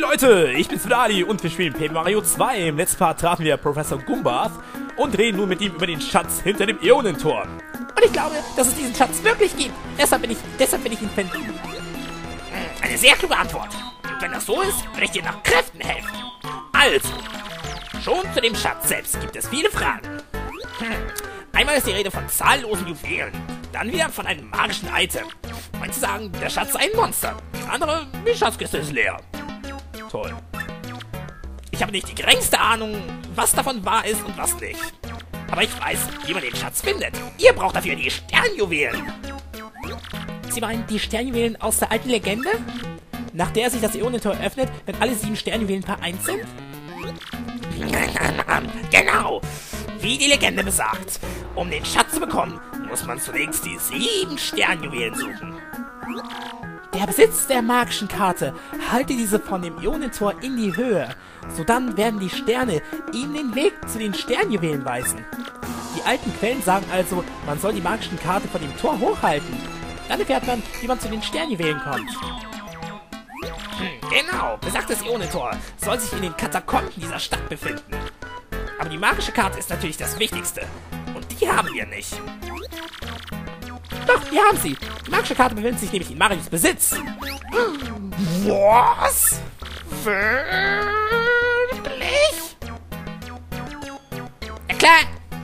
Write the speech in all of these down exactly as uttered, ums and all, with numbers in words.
Leute, ich bin's wieder Ali und wir spielen Paper Mario zwei. Im letzten Part trafen wir Professor Gumbath und reden nun mit ihm über den Schatz hinter dem Äonentor. Und ich glaube, dass es diesen Schatz wirklich gibt. Deshalb bin ich, deshalb will ich ihn finden. Eine sehr kluge Antwort. Und wenn das so ist, werde ich dir nach Kräften helfen. Also, schon zu dem Schatz selbst gibt es viele Fragen. Hm. Einmal ist die Rede von zahllosen Juwelen. Dann wieder von einem magischen Item. Manche sagen, der Schatz sei ein Monster. Andere, die Schatzkiste ist leer. Toll. Ich habe nicht die geringste Ahnung, was davon wahr ist und was nicht. Aber ich weiß, wie man den Schatz findet. Ihr braucht dafür die Sternjuwelen. Sie meinen die Sternjuwelen aus der alten Legende? Nach der sich das Äonentor öffnet, wenn alle sieben Sternjuwelen vereint sind? Genau! Wie die Legende besagt. Um den Schatz zu bekommen, muss man zunächst die sieben Sternjuwelen suchen. Der Besitz der magischen Karte halte diese von dem Äonentor in die Höhe. Sodann werden die Sterne ihm den Weg zu den Sternjuwelen weisen. Die alten Quellen sagen also, man soll die magischen Karte von dem Tor hochhalten. Dann erfährt man, wie man zu den Sternjuwelen kommt. Hm, genau, besagtes Äonentor soll sich in den Katakomben dieser Stadt befinden. Aber die magische Karte ist natürlich das Wichtigste. Und die haben wir nicht. Doch, wir haben sie. Die magische Karte befindet sich nämlich in Marios Besitz. Was? Wirklich? Ja klar.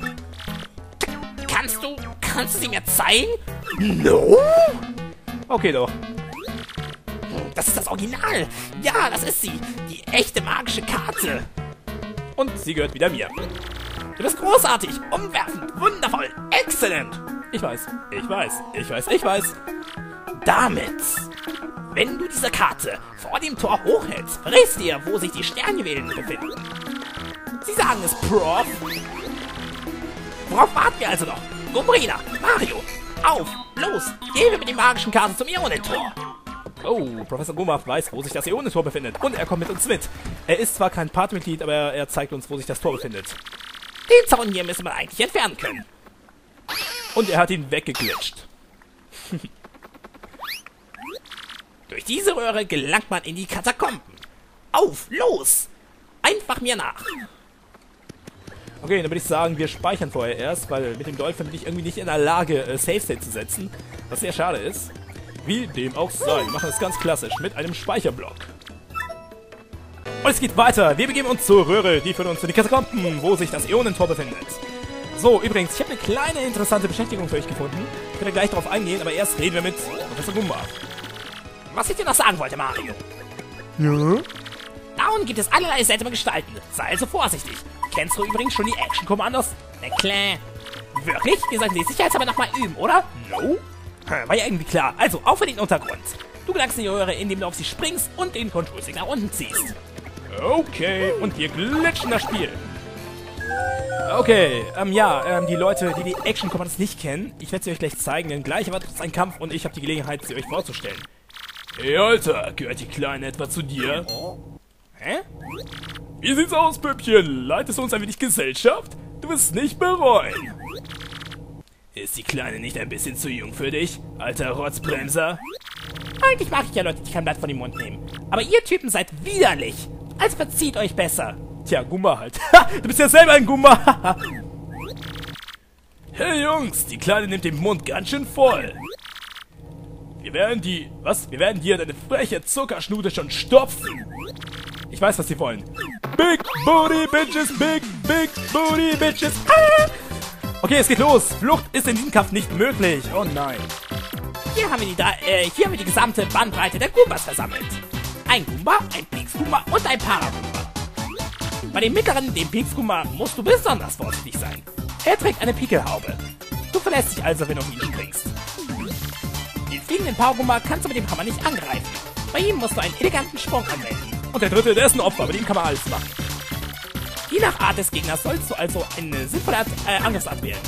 Kannst du, kannst du sie mir zeigen? No? Okay, doch. Das ist das Original. Ja, das ist sie. Die echte magische Karte. Und sie gehört wieder mir. Du bist großartig, umwerfend, wundervoll, exzellent. Ich weiß, ich weiß, ich weiß, ich weiß. Damit, wenn du diese Karte vor dem Tor hochhältst, verrätst dir, wo sich die Sternjuwelen befinden. Sie sagen es, Prof. Worauf warten wir also noch? Gumbrina, Mario, auf, los, gehen wir mit den magischen Karten zum Äonentor. Oh, Professor Gumbath weiß, wo sich das Äonentor befindet. Und er kommt mit uns mit. Er ist zwar kein Partmitglied, aber er, er zeigt uns, wo sich das Tor befindet. Den Zaun hier müsste man eigentlich entfernen können. Und er hat ihn weggeglitscht. Durch diese Röhre gelangt man in die Katakomben. Auf, los! Einfach mir nach. Okay, dann würde ich sagen, wir speichern vorher erst, weil mit dem Dolphin bin ich irgendwie nicht in der Lage, äh, Save State zu setzen. Was sehr schade ist. Wie dem auch sei. Wir machen das ganz klassisch mit einem Speicherblock. Und es geht weiter. Wir begeben uns zur Röhre, die führt uns in die Katakomben, wo sich das Äonentor befindet. So, übrigens, ich habe eine kleine interessante Beschäftigung für euch gefunden. Ich werde gleich darauf eingehen, aber erst reden wir mit Professor Gumbath. Was ich dir noch sagen wollte, Mario. Ja? Da unten gibt es allerlei seltsame Gestalten. Sei also vorsichtig. Kennst du übrigens schon die Action-Kommandos? Na klar. Wirklich? Wir sollten die sicherheitshalber nochmal üben, oder? No? War ja irgendwie klar. Also, auf in den Untergrund. Du gelangst in die Röhre, indem du auf sie springst und den Control-Stick nach unten ziehst. Okay, und wir glitschen das Spiel. Okay, ähm, ja, ähm, die Leute, die die Action-Kommandos nicht kennen, ich werde sie euch gleich zeigen, denn gleich erwartet uns ein Kampf und ich habe die Gelegenheit, sie euch vorzustellen. Hey, Alter, gehört die Kleine etwa zu dir? Hä? Wie sieht's aus, Püppchen? Leitest du uns ein wenig Gesellschaft? Du wirst nicht bereuen. Ist die Kleine nicht ein bisschen zu jung für dich, alter Rotzbremser? Eigentlich mag ich ja Leute, die kein Blatt von den Mund nehmen. Aber ihr Typen seid widerlich. Also verzieht euch besser. Tja, Gumba halt. Ha, du bist ja selber ein Gumba. Hey Jungs, die Kleine nimmt den Mund ganz schön voll. Wir werden die... Was? Wir werden dir deine freche Zuckerschnute schon stopfen. Ich weiß, was sie wollen. Big Booty Bitches, Big, Big Booty Bitches. Ah! Okay, es geht los. Flucht ist in diesem Kampf nicht möglich. Oh nein. Hier haben wir die, da, äh, hier haben wir die gesamte Bandbreite der Goombas versammelt. Ein Goomba, ein Pix-Goomba und ein Para-Goomba. Bei dem mittleren, dem Pix-Goomba, musst du besonders vorsichtig sein. Er trägt eine Pickelhaube. Du verlässt dich also, wenn du auf ihn springst. Den fliegenden Para-Goomba kannst du mit dem Hammer nicht angreifen. Bei ihm musst du einen eleganten Sprung anwenden. Und der dritte, der ist ein Opfer, mit dem kann man alles machen. Je nach Art des Gegners sollst du also eine sinnvolle Art, äh, Angriffsart wählen.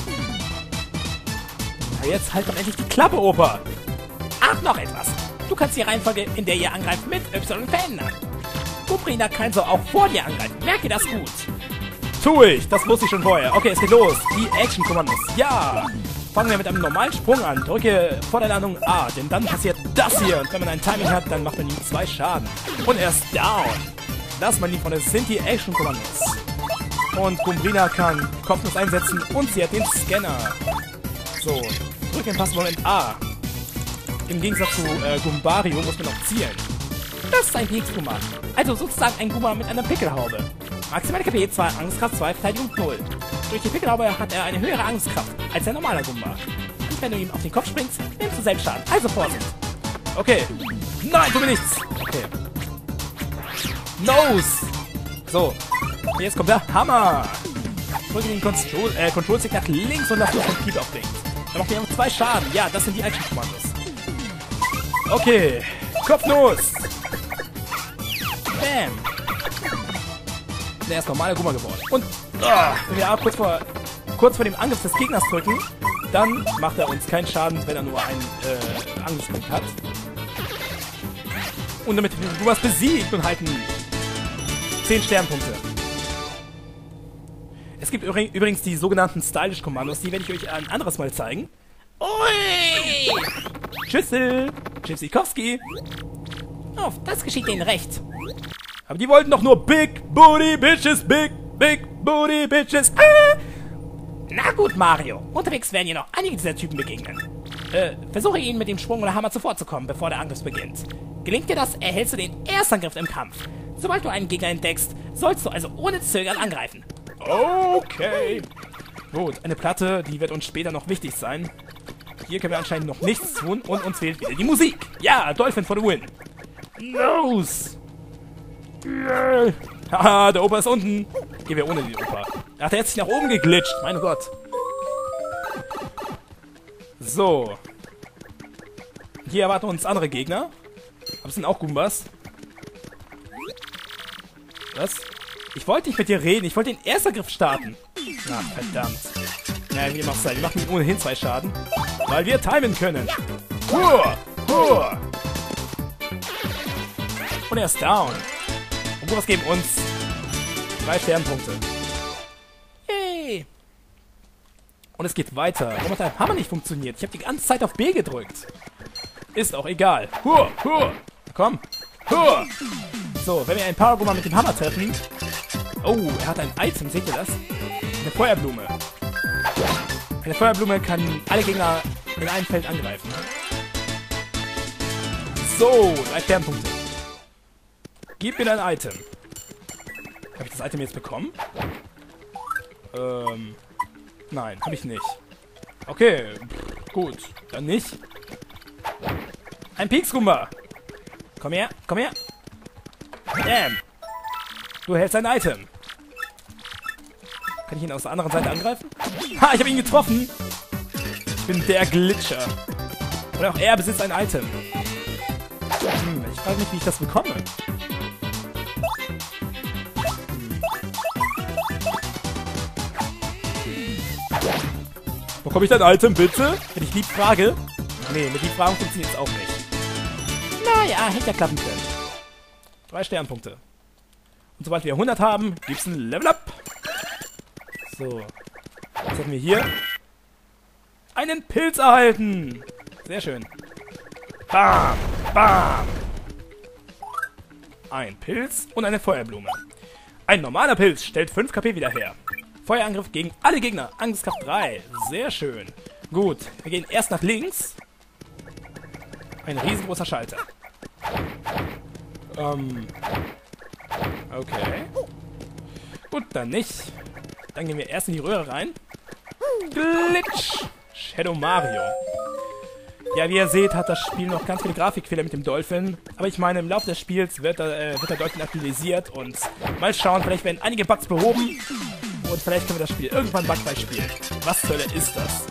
Na jetzt halt doch endlich die Klappe, Opa. Ach, noch etwas. Du kannst die Reihenfolge, in der ihr angreift, mit Y verändern. Gumbrina kann so auch vor dir angreifen. Merke das gut. Tu ich, das wusste ich schon vorher. Okay, es geht los. Die Action-Kommandos. Ja. fangen wir mit einem normalen Sprung an. Drücke vor der Landung A, denn dann passiert das hier. Und wenn man ein Timing hat, dann macht man ihm zwei Schaden. Und er ist down. Das man ihn von der Sinti-Action-Kommandos. Und Gumbrina kann Kopfnuss einsetzen und sie hat den Scanner. So, drücke im Passmoment A. Im Gegensatz zu äh, Gumbario muss man noch zielen. Das ist ein P X-Gumba. Also sozusagen ein Gumba mit einer Pickelhaube. Maximale K P zwei, Angstkraft zwei, Verteidigung null. Durch die Pickelhaube hat er eine höhere Angstkraft als ein normaler Gumba. Und wenn du ihm auf den Kopf springst, nimmst du selbst Schaden. Also Vorsicht. Okay. Nein, tu mir nichts. Okay. Nose. So. Und jetzt kommt der Hammer. Drücke den Control, äh, Control-Stick nach links und lass los den Keep aufblinkt. Dann macht er noch zwei Schaden. Ja, das sind die Action-Kommandos. Okay. Kopfnuss. Bam. Der ist normaler Gumba geworden. Und oh, wenn wir kurz vor, kurz vor dem Angriff des Gegners drücken, dann macht er uns keinen Schaden, wenn er nur einen äh, Angriffspunkt hat. Und damit wir Gumbas besiegt und halten zehn Sternpunkte. Es gibt übrigens die sogenannten Stylish-Kommandos, die werde ich euch ein anderes Mal zeigen. Ui! Tschüssel! Tschüssikowski! Oh, das geschieht denen recht. Aber die wollten doch nur Big Booty Bitches, Big, Big Booty Bitches. Ah! Na gut, Mario. Unterwegs werden dir noch einige dieser Typen begegnen. Äh, versuche ihn mit dem Sprung oder Hammer zuvorzukommen, bevor der Angriff beginnt. Gelingt dir das, erhältst du den Erstangriff im Kampf. Sobald du einen Gegner entdeckst, sollst du also ohne Zögern angreifen. Okay. Gut, eine Platte, die wird uns später noch wichtig sein. Hier können wir anscheinend noch nichts tun und uns fehlt wieder die Musik. Ja, Dolphin for the win. Nose. Yeah. Haha, der Opa ist unten. Gehen wir ohne die Opa. Ach, der hat sich nach oben geglitscht. Mein Gott. So. Hier erwarten uns andere Gegner. Aber es sind auch Gumbas. Was? Ich wollte nicht mit dir reden. Ich wollte den Erstangriff starten. Na, verdammt. Naja, wie dem auch sei. Wir machen ohnehin zwei Schaden. Weil wir timen können. Hua! Hua! Und er ist down. Und Gumbas geben uns drei Sternpunkte. Yay! Und es geht weiter. Warum hat der Hammer nicht funktioniert? Ich habe die ganze Zeit auf B gedrückt. Ist auch egal. Hua! Hua! Komm! Hua! So, wenn wir einen Power-Gumba mit dem Hammer treffen... Oh, er hat ein Item, seht ihr das? Eine Feuerblume. Eine Feuerblume kann alle Gegner in einem Feld angreifen. So, drei Sternpunkte. Gib mir dein Item. Habe ich das Item jetzt bekommen? Ähm, nein, habe ich nicht. Okay, pff, gut, dann nicht. Ein Pieksgumba. Komm her, komm her. Damn. Du hältst ein Item. Kann ich ihn aus der anderen Seite angreifen? Ha, ich habe ihn getroffen. Ich bin der Glitcher. Und auch er besitzt ein Item. Hm, ich frage mich, wie ich das bekomme. Bekomme ich dein Item, bitte? Wenn ich lieb frage. Nee, mit lieb fragen funktioniert es auch nicht. Naja, hätte ja klappen können. Drei Sternpunkte. Und sobald wir hundert haben, gibt's ein Level Up. So. Jetzt haben wir hier einen Pilz erhalten. Sehr schön. Bam! Bam! Ein Pilz und eine Feuerblume. Ein normaler Pilz stellt fünf K P wieder her. Feuerangriff gegen alle Gegner. Angstkraft drei. Sehr schön. Gut, wir gehen erst nach links. Ein riesengroßer Schalter. Ähm... Okay. Gut, dann nicht. Dann gehen wir erst in die Röhre rein. Glitch! Shadow Mario. Ja, wie ihr seht, hat das Spiel noch ganz viele Grafikfehler mit dem Dolphin. Aber ich meine, im Laufe des Spiels wird, äh, wird der Dolphin aktualisiert. Und mal schauen, vielleicht werden einige Bugs behoben. Und vielleicht können wir das Spiel irgendwann bugfrei spielen. Was zur Hölle ist das?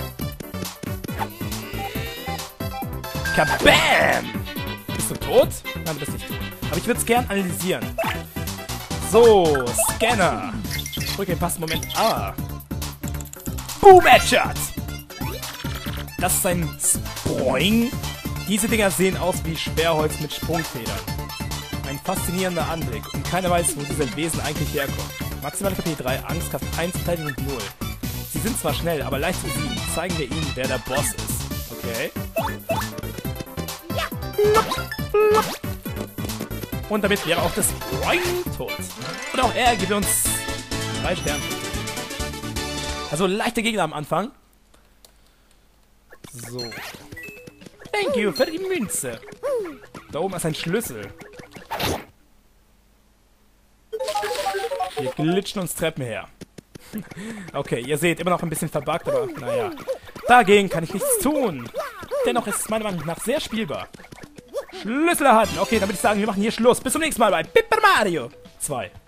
Kabam! Bist du tot? Nein, du bist nicht tot. Aber ich würde es gern analysieren. So, Scanner. Ich drücke den passenden Moment A. Boom Headshot! Das ist ein Spoing. Diese Dinger sehen aus wie Sperrholz mit Sprungfedern. Ein faszinierender Anblick. Und keiner weiß, wo diese Wesen eigentlich herkommen. Maximale K P drei, Angstkraft eins, Verteidigung null. Die sind zwar schnell, aber leicht zu besiegen. Zeigen wir ihnen, wer der Boss ist. Okay. Und damit wäre auch das Sprite tot. Und auch er gibt uns drei Sterne. Also leichte Gegner am Anfang. So. Thank you für die Münze. Da oben ist ein Schlüssel. Wir glitschen uns Treppen her. Okay, ihr seht, immer noch ein bisschen verbuggt, aber naja. Dagegen kann ich nichts tun. Dennoch ist es meiner Meinung nach sehr spielbar. Schlüssel erhalten. Okay, dann würde ich sagen, wir machen hier Schluss. Bis zum nächsten Mal bei Paper Mario zwei.